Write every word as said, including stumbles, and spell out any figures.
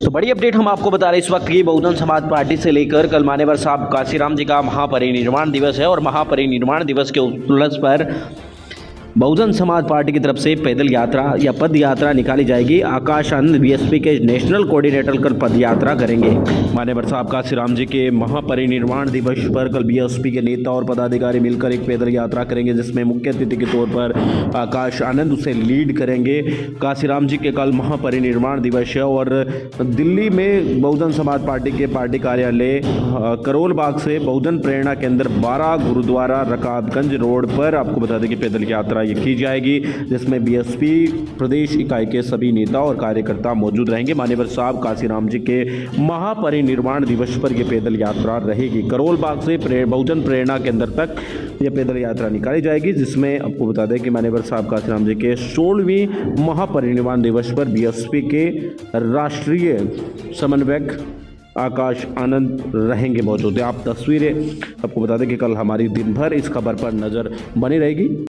तो बड़ी अपडेट हम आपको बता रहे हैं इस वक्त की बहुजन समाज पार्टी से लेकर कल मान्यवर साहब काशीराम जी का महापरिनिर्वाण दिवस है और महापरिनिर्वाण दिवस के उपलक्ष्य पर बहुजन समाज पार्टी की तरफ से पैदल यात्रा या पद यात्रा निकाली जाएगी। आकाश आनंद बीएसपी के नेशनल कोऑर्डिनेटर कल पद यात्रा करेंगे। मान्यवर साहब काशीराम जी के महापरिनिर्वाण दिवस पर कल बीएसपी के नेता और पदाधिकारी मिलकर एक पैदल यात्रा करेंगे, जिसमें मुख्य अतिथि के तौर पर आकाश आनंद उसे लीड करेंगे। काशीराम जी के कल महापरिनिर्वाण दिवस है और दिल्ली में बहुजन समाज पार्टी के पार्टी कार्यालय करोल बाग से बहुजन प्रेरणा केंद्र बारह गुरुद्वारा रकाबगंज रोड पर आपको बता दें कि पैदल यात्रा ये की जाएगी, जिसमें बीएसपी प्रदेश इकाई के सभी नेता और कार्यकर्ता मौजूद रहेंगे। मान्यवर साहब काशीराम जी के महापरिनिर्वाण दिवस पर यह पैदल यात्रा रहेगी। करोल बाग से प्रे, बहुजन प्रेरणा केंद्र तक यह पैदल यात्रा निकाली जाएगी, जिसमें आपको बता दें कि मान्यवर साहब काशीराम जी के सोलहवीं महापरिनिर्वाण दिवस पर बीएसपी के राष्ट्रीय समन्वयक आकाश आनंद रहेंगे मौजूद है। आप तस्वीरें आपको बता दें कि कल हमारी दिन भर इस खबर पर नज़र बनी रहेगी।